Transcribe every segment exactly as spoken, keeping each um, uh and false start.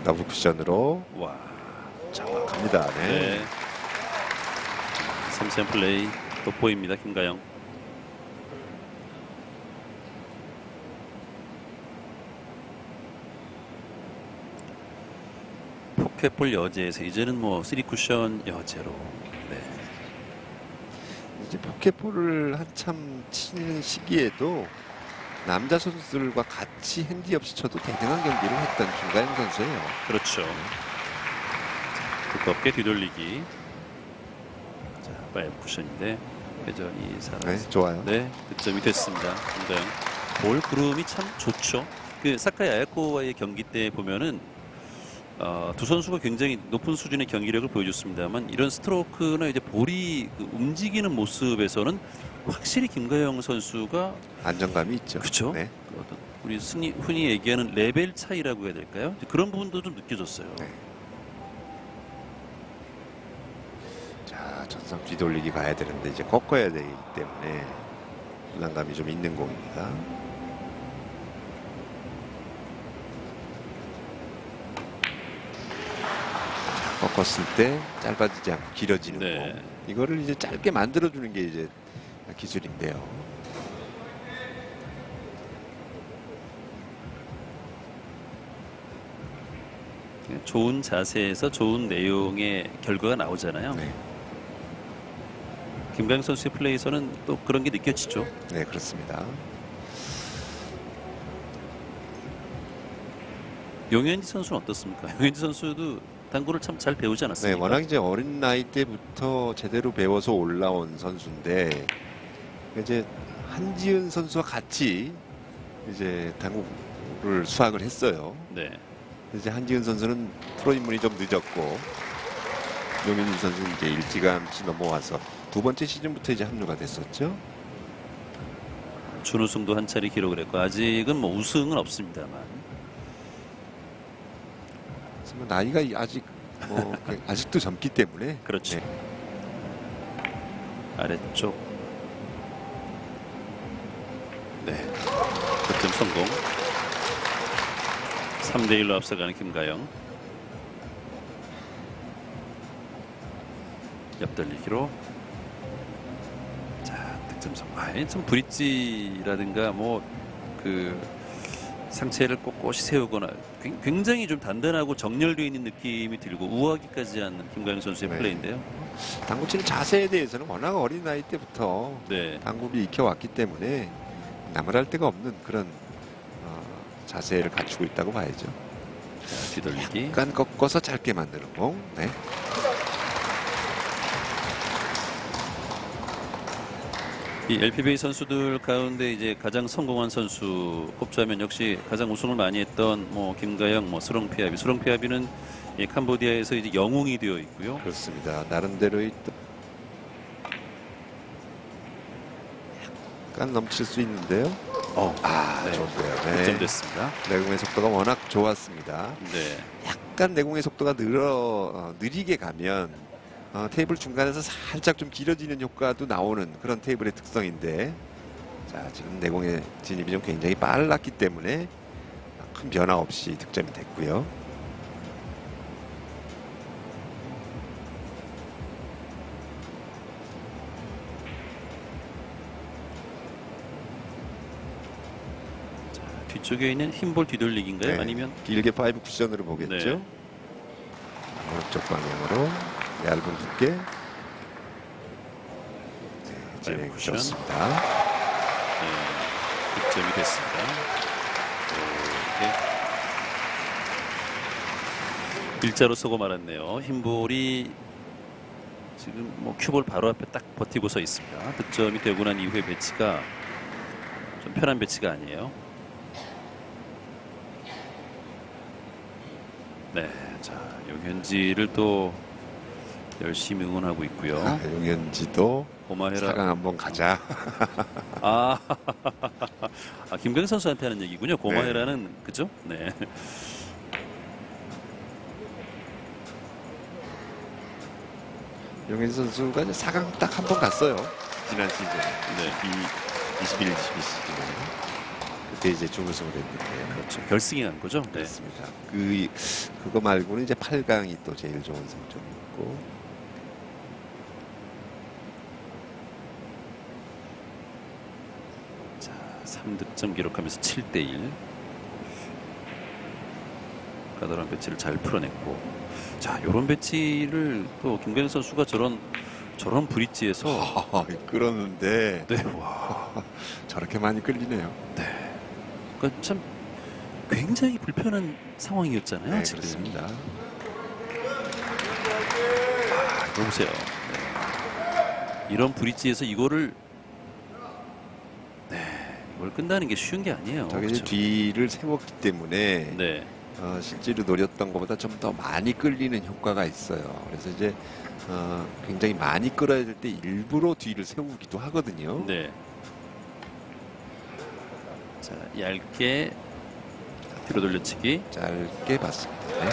더블 쿠션으로. 와, 정확합니다. 네. 네. 삼 샘 플레이 돋보입니다. 김가영. 포켓볼 여제에서 이제는 뭐 쓰리 쿠션 여제로. 네. 이제 포켓볼을 한참 치는 시기에도 남자 선수들과 같이 핸디 없이 쳐도 대등한 경기를 했던 김가영 선수예요. 그렇죠. 자, 두껍게 뒤돌리기. 자, 파이브 쿠션인데 회전이 살아서. 네, 좋아요. 네, 득점이 됐습니다. 김가영. 볼 구름이 참 좋죠. 그 사카이 아야코와의 경기 때 보면은 어, 두 선수가 굉장히 높은 수준의 경기력을 보여줬습니다만 이런 스트로크나 이제 볼이 그 움직이는 모습에서는 확실히 김가영 선수가 안정감이 있죠. 그렇죠. 네. 어떤 우리 흔히, 흔히 얘기하는 레벨 차이라고 해야 될까요? 그런 부분도 좀 느껴졌어요. 네. 자, 전상 뒤돌리기 가야 되는데 이제 꺾어야 되기 때문에 부담감이 좀 있는 공입니다. 꺾었을 때 짧아지지 않고 길어지는 네. 공. 이거를 이제 짧게 만들어주는 게 이제 기술인데요. 좋은 자세에서 좋은 내용의 결과가 나오잖아요. 네, 김가영 선수의 플레이에서는 또 그런 게 느껴지죠. 네 그렇습니다. 용현지 선수는 어떻습니까? 용현지 선수도 당구를 참 잘 배우지 네, 않았습니까? 워낙 이제 어린 나이 때부터 제대로 배워서 올라온 선수인데 이제 한지은 선수와 같이 이제 당구를 수학을 했어요. 네. 이제 한지은 선수는 프로 입문이 좀 늦었고 용현지 선수는 이제 일찌감치 넘어와서 두 번째 시즌부터 이제 합류가 됐었죠. 준우승도 한 차례 기록을 했고 아직은 뭐 우승은 없습니다만. 그래서 나이가 아직 뭐 아직도 젊기 때문에. 그렇죠. 네. 아래쪽. 네. 득점 성공. 삼 대 일로 앞서가는 김가영. 옆돌리기로. 자, 득점 성공. 아, 참 브릿지라든가 뭐 그 상체를 꼿꼿이 세우거나 굉장히 좀 단단하고 정렬되어 있는 느낌이 들고 우아하기까지 하는 김가영 선수의 네. 플레이인데요. 당구 치는 자세에 대해서는 워낙 어린 나이 때부터 네. 당구를 익혀왔기 때문에 나무랄 데가 없는 그런 어, 자세를 갖추고 있다고 봐야죠. 자, 뒤돌리기. 약간 꺾어서 짧게 만드는 공. 네. 이 엘피비에이 선수들 가운데 이제 가장 성공한 선수 꼽자면 역시 가장 우승을 많이 했던 뭐 김가영, 뭐 스롱피아비. 스롱피아비는 이 캄보디아에서 이제 영웅이 되어 있고요. 그렇습니다. 나름대로의 약간 넘칠 수 있는데요. 어, 아, 네. 좋고요. 네. 득점됐습니다. 내공의 속도가 워낙 좋았습니다. 네. 약간 내공의 속도가 늘어 어, 느리게 가면 어, 테이블 중간에서 살짝 좀 길어지는 효과도 나오는 그런 테이블의 특성인데, 자 지금 내공의 진입이 좀 굉장히 빨랐기 때문에 큰 변화 없이 득점이 됐고요. 자, 뒤쪽에 있는 흰볼 뒤돌리기인가요? 네. 아니면 길게 파이브 쿠션으로 보겠죠. 네. 오른쪽 방향으로 얇은 두께. 네, 진행이 쿠션. 좋습니다. 네, 득점이 됐습니다. 이렇게 일자로 서고 말았네요. 흰볼이 지금 뭐 큐볼 바로 앞에 딱 버티고 서 있습니다. 득점이 되고 난 이후의 배치가 좀 편한 배치가 아니에요. 네, 자 용현지를 또 열심히 응원하고 있고요. 아, 용현지도 고마해라. 사 강 한번 가자. 아, 아 김강 선수한테 하는 얘기군요. 고마해라는. 네. 그죠? 네. 용현지 선수가 이제 사 강 딱 한 번 갔어요. 지난 시즌. 네. 이십일, 이십이 시즌에. 그때 이제 준우승을 했는데. 그렇죠. 결승에 간 거죠. 네. 그렇습니다. 그 그거 말고는 이제 팔 강이 또 제일 좋은 성적이었고. 자, 삼 득점 기록하면서 칠 대 일. 까다로운 배치를 잘 풀어냈고, 자, 요런 배치를 또 김광현 선수가 저런 저런 브릿지에서 아, 끌었는데 네, 와, 저렇게 많이 끌리네요. 네, 그러니까 참 굉장히 불편한 상황이었잖아요. 네, 지금. 그렇습니다. 아, 이거 보세요. 네. 이런 브릿지에서 이거를 네, 이걸 끝나는 게 쉬운 게 아니에요. 저게 이제 그렇죠? 뒤를 세웠기 때문에 네, 어, 실제로 노렸던 것보다 좀 더 많이 끌리는 효과가 있어요. 그래서 이제 어, 굉장히 많이 끌어야 될 때 일부러 뒤를 세우기도 하거든요. 네. 자, 얇게 뒤로 돌려치기. 짧게 봤습니다. 네.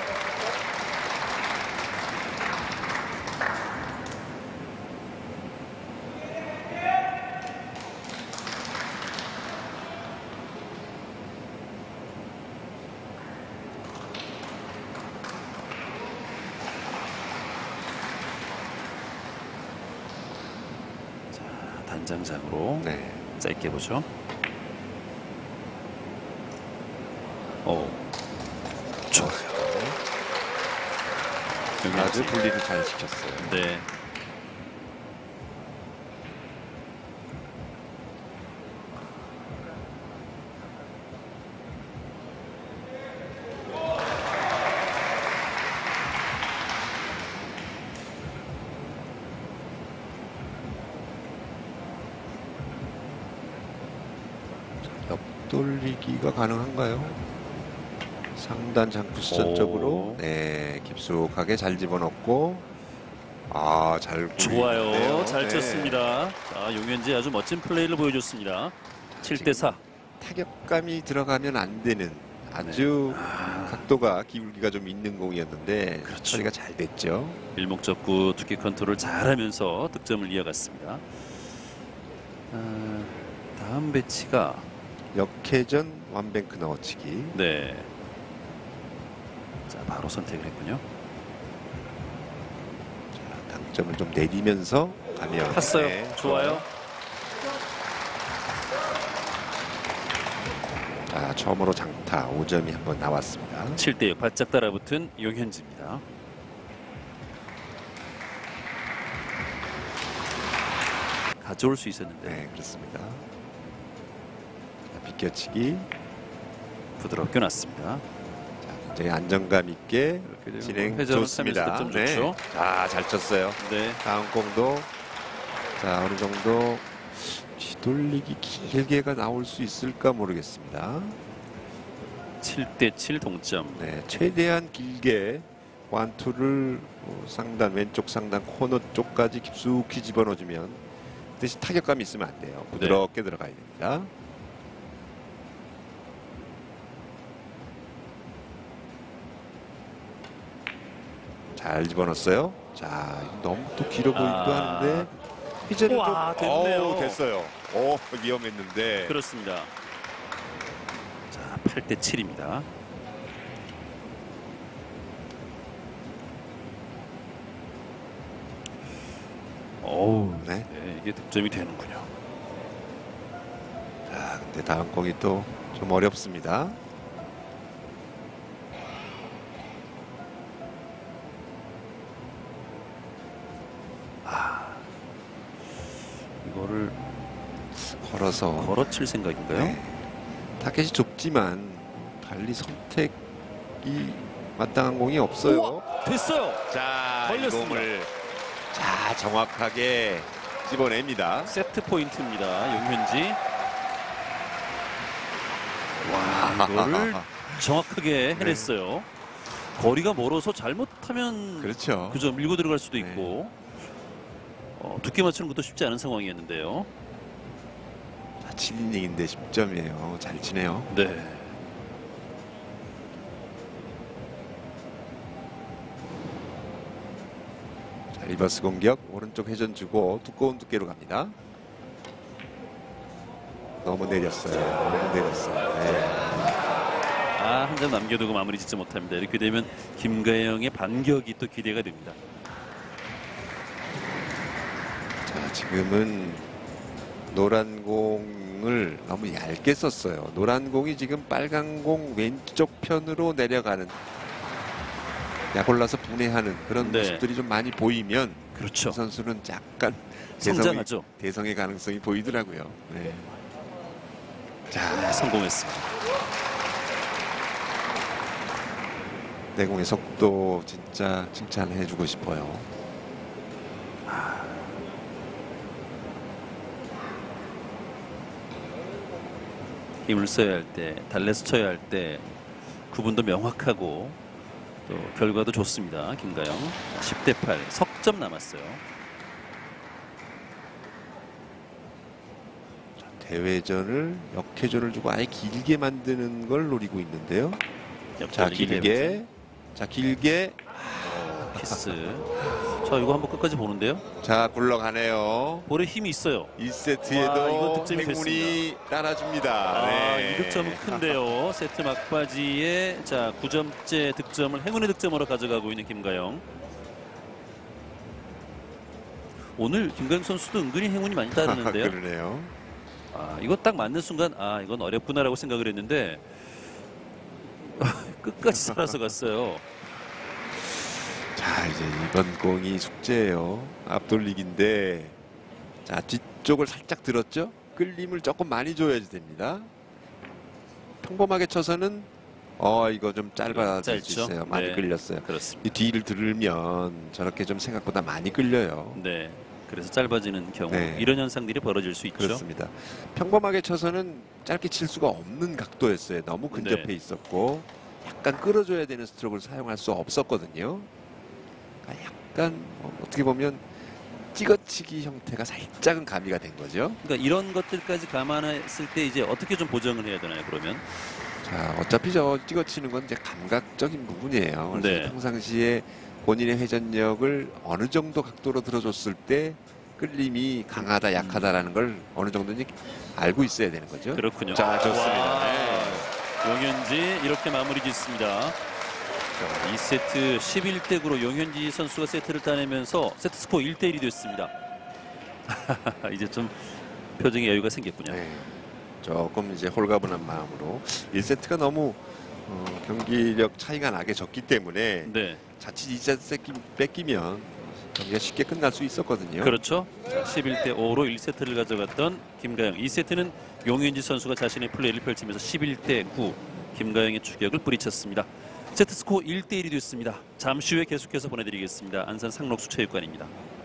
자, 단장장으로 네. 짧게 보죠. 오, 좋아요. 아주 분리를 잘 시켰어요. 네. 옆돌리기가 가능한가요? 상단 장쿠션 오. 쪽으로 네 깊숙하게 잘 집어넣고 아 잘 좋아요. 잘 네. 쳤습니다. 자, 용현지 아주 멋진 플레이를 보여줬습니다. 칠 대 사. 타격감이 들어가면 안 되는 아주 각도가 기울기가 좀 있는 공이었는데 그렇죠. 처리가 잘 됐죠. 일목적구 두께 컨트롤 잘하면서 득점을 이어갔습니다. 아, 다음 배치가 역회전 완뱅크 넣어치기. 네. 자, 바로 선택을 했군요. 자, 당점을 좀 내리면서 가면 탔어요. 네, 좋아요. 자, 처음으로 장타 오 점이 한번 나왔습니다. 칠 대 육 바짝 따라붙은 용현지입니다. 가져올 수 있었는데 네, 그렇습니다. 자, 비껴치기. 부드럽게 놨습니다. 자, 굉장히 안정감 있게 이렇게 진행 회전을 좋습니다. 타면서 득점 좋죠. 자, 잘 쳤어요. 네. 다음 공도 자 어느 정도 뒤돌리기 길게가 나올 수 있을까 모르겠습니다. 칠 대 칠 동점. 네, 최대한 길게 완투를 어, 상단 왼쪽 상단 코너 쪽까지 깊숙이 집어넣어주면 대신 타격감이 있으면 안 돼요. 부드럽게 네. 들어가야 됩니다. 잘 집어넣었어요. 자, 너무 또 길어 보이기도 아. 하는데 이제는 우와, 좀 됐네요. 어우, 됐어요. 오, 위험했는데. 그렇습니다. 자, 팔 대 칠입니다. 어우, 네. 네, 이게 득점이 되는군요. 자, 근데 다음 공이 또 좀 어렵습니다. 이거를 걸어서 걸어칠 생각인가요? 네. 타겟이 좁지만 달리 선택이 마땅한 공이 없어요. 우와, 됐어요. 자, 이 걸렸습니다. 공을 자 정확하게 집어냅니다. 세트 포인트입니다. 용현지. 와, 이거를 정확하게 해냈어요. 거리가 멀어서 잘못하면 그렇죠. 그죠, 밀고 들어갈 수도 네. 있고 어, 두께 맞추는 것도 쉽지 않은 상황이었는데요. 자, 칠 이닝인데 십 점이에요. 잘 치네요. 네. 자, 리버스 공격 오른쪽 회전 주고 두꺼운 두께로 갑니다. 너무 내렸어요. 너무 내렸어요. 네. 아, 한 점 남겨두고 마무리 짓지 못합니다. 이렇게 되면 김가영의 반격이 또 기대가 됩니다. 자, 지금은 노란 공을 너무 얇게 썼어요. 노란 공이 지금 빨간 공 왼쪽 편으로 내려가는, 약올라서 분해하는 그런 네. 모습들이 좀 많이 보이면 그렇죠. 이 선수는 약간 대성의, 성장하죠. 대성의 가능성이 보이더라고요. 네. 자, 네, 성공했습니다. 내공의 속도 진짜 칭찬해주고 싶어요. 힘을 써야 할 때, 달래서 쳐야 할 때 구분도 명확하고 또 결과도 좋습니다. 김가영 십 대 팔, 석점 남았어요. 대회전을 역회전을 주고 아예 길게 만드는 걸 노리고 있는데요. 자, 옆돌리기 길게, 대회전. 자 길게, 키스. 자, 이거 한번 끝까지 보는데요. 자 굴러가네요. 볼에 힘이 있어요. 일 와, 세트에도 이거 득점이 행운이 따라줍니다. 아, 네. 이 득점은 큰데요. 세트 막바지에 자 구 점째 득점을 행운의 득점으로 가져가고 있는 김가영. 오늘 김가영 선수도 은근히 행운이 많이 따르는데요. 그러네요. 아, 이거 딱 맞는 순간 아, 이건 어렵구나라고 생각을 했는데 끝까지 살아서 갔어요. 자, 이제 이번 공이 숙제예요. 앞돌리기인데, 자 뒤쪽을 살짝 들었죠. 끌림을 조금 많이 줘야 됩니다. 평범하게 쳐서는 어 이거 좀 짧아질 수 짧죠? 있어요. 많이 네. 끌렸어요. 그렇습니다. 이 뒤를 들으면 저렇게 좀 생각보다 많이 끌려요. 네. 그래서 짧아지는 경우 네. 이런 현상들이 벌어질 수 있죠. 그렇습니다. 평범하게 쳐서는 짧게 칠 수가 없는 각도였어요. 너무 근접해 네. 있었고 약간 끌어줘야 되는 스트로크를 사용할 수 없었거든요. 그러니까 약간 어, 어떻게 보면 찍어치기 형태가 살짝은 가미가 된 거죠. 그러니까 이런 것들까지 감안했을 때 이제 어떻게 좀 보정을 해야 되나요? 그러면 자, 어차피 저 찍어치는 건 이제 감각적인 부분이에요. 그래서 네. 평상시에 본인의 회전력을 어느 정도 각도로 들어줬을 때 끌림이 강하다 약하다라는 걸 어느 정도는 알고 있어야 되는 거죠. 그렇군요. 자, 좋습니다. 와, 네. 용현지 이렇게 마무리 짓습니다. 자, 이 세트 십일 대 구로 용현지 선수가 세트를 따내면서 세트 스코어 일 대 일이 됐습니다. 이제 좀 표정에 여유가 생겼군요. 네. 조금 이제 홀가분한 마음으로 일 세트가 너무 어, 경기력 차이가 나게 졌기 때문에 네, 자칫 이 세트 뺏기면 경기가 쉽게 끝날 수 있었거든요. 그렇죠. 자, 십일 대 오로 일 세트를 가져갔던 김가영. 이 세트는 용현지 선수가 자신의 플레이를 펼치면서 십일 대 구 김가영의 추격을 뿌리쳤습니다. 세트 스코어 일 대 일이 됐습니다. 잠시 후에 계속해서 보내드리겠습니다. 안산 상록수 체육관입니다.